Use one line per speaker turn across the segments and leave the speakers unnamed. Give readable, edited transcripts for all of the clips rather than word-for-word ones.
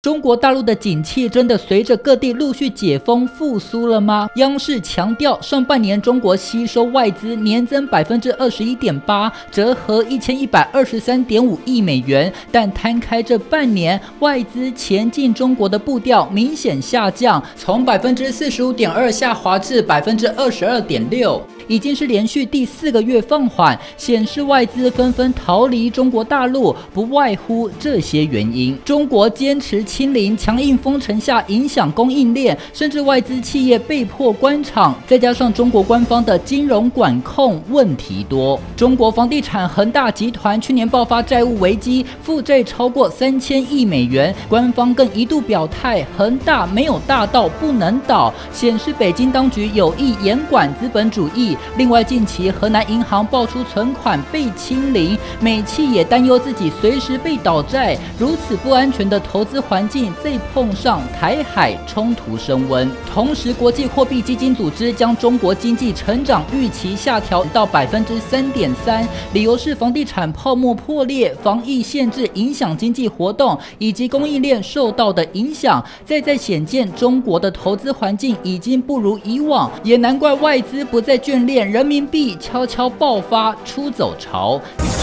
中国大陆的景气真的随着各地陆续解封复苏了吗？央视强调，上半年中国吸收外资年增21.8%，折合1123.5亿美元。但摊开这半年，外资前进中国的步调明显下降，从45.2%下滑至22.6%。已经是连续第4个月放缓，显示外资纷纷逃离中国大陆，不外乎这些原因。中国坚持清零，强硬封城下影响供应链，甚至外资企业被迫关厂，再加上中国官方的金融管控问题多。中国房地产恒大集团去年爆发债务危机，负债超过3000亿美元，官方更一度表态，恒大没有大到不能倒，显示北京当局有意严管资本主义。另外，近期河南银行爆出存款被清零，美企也担忧自己随时被倒债。如此不安全的投资环境，再碰上台海冲突升温，同时国际货币基金组织将中国经济成长预期下调到3.3%，理由是房地产泡沫破裂、防疫限制影响经济活动，以及供应链受到的影响。再显见中国的投资环境已经不如以往，也难怪外资不再眷恋人民币悄悄爆发出走潮。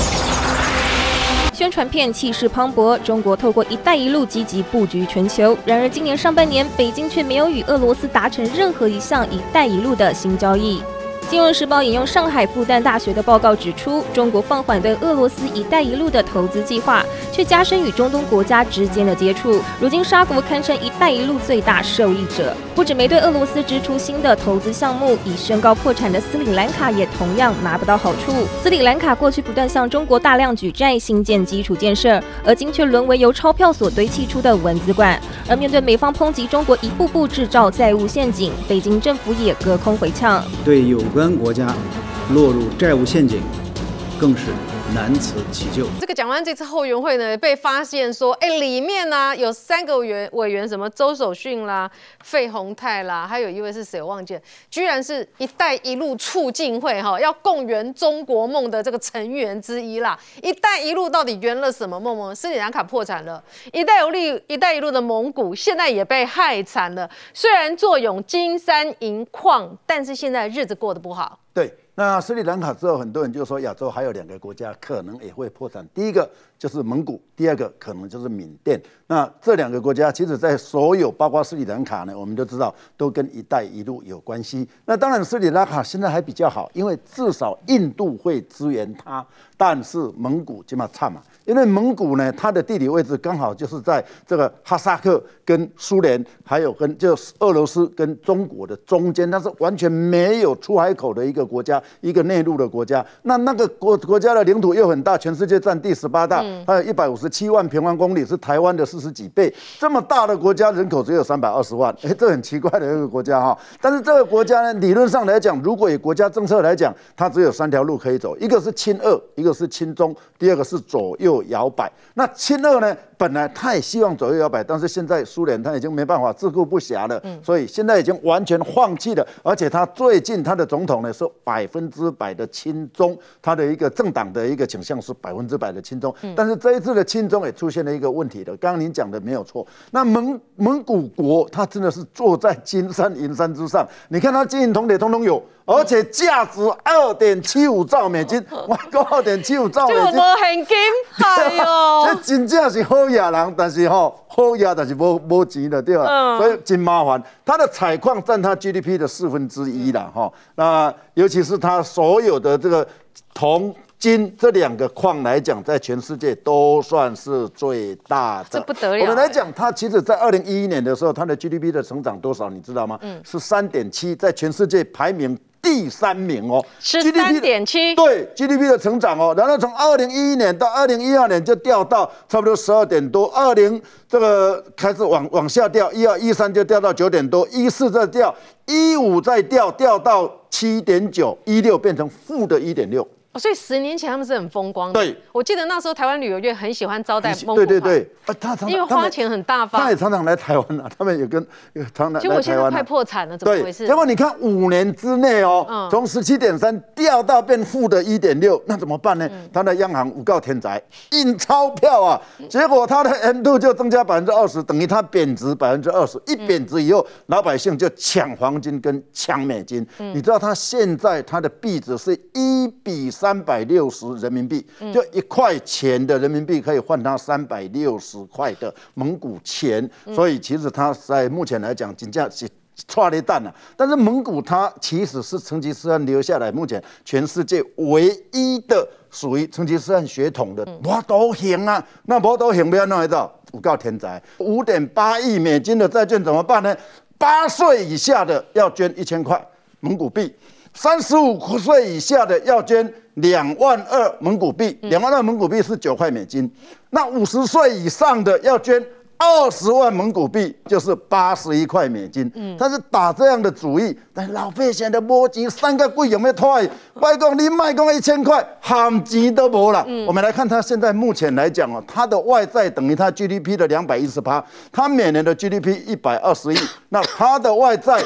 宣传片气势磅礴，中国透过“一带一路”积极布局全球。然而，今年上半年，北京却没有与俄罗斯达成任何一项“一带一路”的新交易。《金融时报》引用上海复旦大学的报告指出，中国放缓对俄罗斯“一带一路”的投资计划，却加深与中东国家之间的接触。如今，沙国堪称“一带一路”最大受益者，不止没对俄罗斯支出新的投资项目，已宣告破产的斯里兰卡也同样拿不到好处。斯里兰卡过去不断向中国大量举债兴建基础建设，而今却沦为由钞票所堆砌出的文字馆。而面对美方抨击中国一步步制造债务陷阱，北京政府也隔空回呛，
对有关国家落入债务陷阱，更是难辞其咎。
这个蒋万安这次后援会呢，被发现说，里面呢有3个委员，什么周守训啦、费鸿泰啦，还有一位是谁我忘记了，居然是“一带一路”促进会要共圆中国梦的这个成员之一啦。“一带一路”到底圆了什么梦？斯里兰卡破产了，“一带一路”的蒙古现在也被害惨了。虽然坐拥金山银矿，但是现在日子过得不好。
对。那斯里兰卡之后，很多人就说亚洲还有2个国家可能也会破产，第一个就是蒙古，第2个可能就是缅甸。那这2个国家，其实在所有包括斯里兰卡呢，我们都知道都跟“一带一路”有关系。那当然，斯里兰卡现在还比较好，因为至少印度会支援它，但是蒙古就嘛差嘛，因为蒙古呢，它的地理位置刚好就是在这个哈萨克跟苏联，还有跟就是俄罗斯跟中国的中间，它是完全没有出海口的一个国家。一个内陆的国家，那个国家的领土又很大，全世界占第18大，它有157万平方公里，是台湾的40几倍。这么大的国家，人口只有320万，这很奇怪的一个国家哈。但是这个国家呢，理论上来讲，如果以国家政策来讲，它只有3条路可以走，一个是亲俄，一个是亲中，第2个是左右摇摆。那亲俄呢，本来他也希望左右摇摆，但是现在苏联他已经没办法自顾不暇了，所以现在已经完全放弃了。而且他最近他的总统呢是100%的亲中，他的一个政党的一个倾向是100%的亲中。但是这一次的亲中也出现了一个问题的，刚刚您讲的没有错。那蒙古国他真的是坐在金山银山之上，你看他金银铜铁通通有。而且价值2.75兆美金，我讲2.75兆美金，
就无现金，哎呦，
这真正是好野人，但是好野，但是没钱的，对吧？所以真麻烦。它的采矿占它 GDP 的1/4啦，那尤其是它所有的这个铜。金这2个矿来讲，在全世界都算是最大的，
这不得了。
我们来讲，它其实在2011年的时候，它的 GDP 的成长多少，你知道吗？是3.7，在全世界排名第3名哦。
是3.7，
对 GDP 的成长哦。然后从2011年到2012年就掉到差不多12点多，20这个开始往下掉，12、13就掉到9点多，14再掉，15再掉到7.9，16变成负的1.6。
所以10年前他们是很风光的。
对，
我记得那时候台湾旅游业很喜欢招待蒙古
对，
因为花钱很大方。
他也常常来台湾啊，他们也常常来台湾。
结果现在快破产了，怎么回事？
结果你看5年之内哦，从17.3掉到变负的1.6，那怎么办呢？他的央行有够天才，印钞票啊，结果他的 M2 就增加20%，等于它贬值20%。一贬值以后，老百姓就抢黄金跟抢美金。你知道他现在他的币值是1比360人民币，就1块钱的人民币可以换他360块的蒙古钱，所以其实他在目前来讲，真正是错了蛋了。但是蒙古它其实是成吉思汗留下来，目前全世界唯一的属于成吉思汗血统的，我都行啊，那我都行，不要弄得到，有够天才。5.8亿美金的债券怎么办呢？8岁以下的要捐1000块蒙古币。35岁以下的要捐22000蒙古币，22000蒙古币是9块美金。那50岁以上的要捐20万蒙古币，就是81块美金。他是打这样的主意，但老百姓的没钱，3个贵有没有退？外公你卖公1000块，含钱都没了。我们来看他现在目前来讲哦，他的外债等于他 GDP 的210%，他每年的 GDP 120亿，那他的外债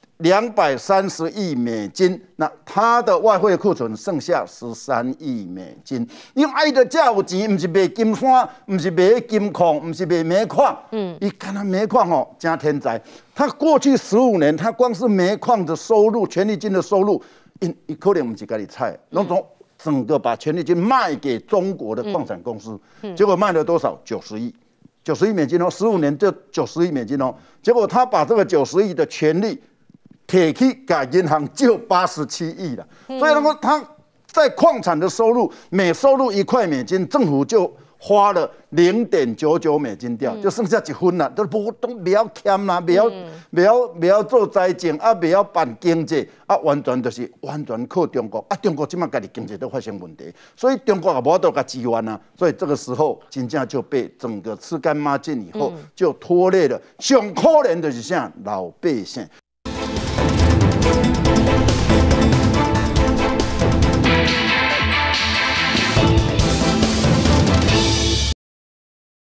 230亿美金，那他的外汇库存剩下13亿美金。因为爱的价有钱，不是卖金山，不是卖金矿，不是卖煤矿。你看他煤矿哦，真天才。他过去15年，他光是煤矿的收入、权利金的收入，一可能不是家己菜，那种整个把权利金卖给中国的矿产公司，结果卖了多少？90亿，90亿美金哦，15年就90亿美金哦。结果他把这个90亿的权利铁去给银行就87亿了，所以那么他在矿产的收入，每收入1块美金，政府就花了0.99美金掉，就剩下1分了，都不要欠啦，不要做财政啊，不要办经济啊，完全就是完全靠中国啊，中国今嘛家己经济都发生问题，所以中国也无得个支援啊，所以这个时候真正就被整个吃干抹净以后，就拖累了，上可怜就是啥老百姓。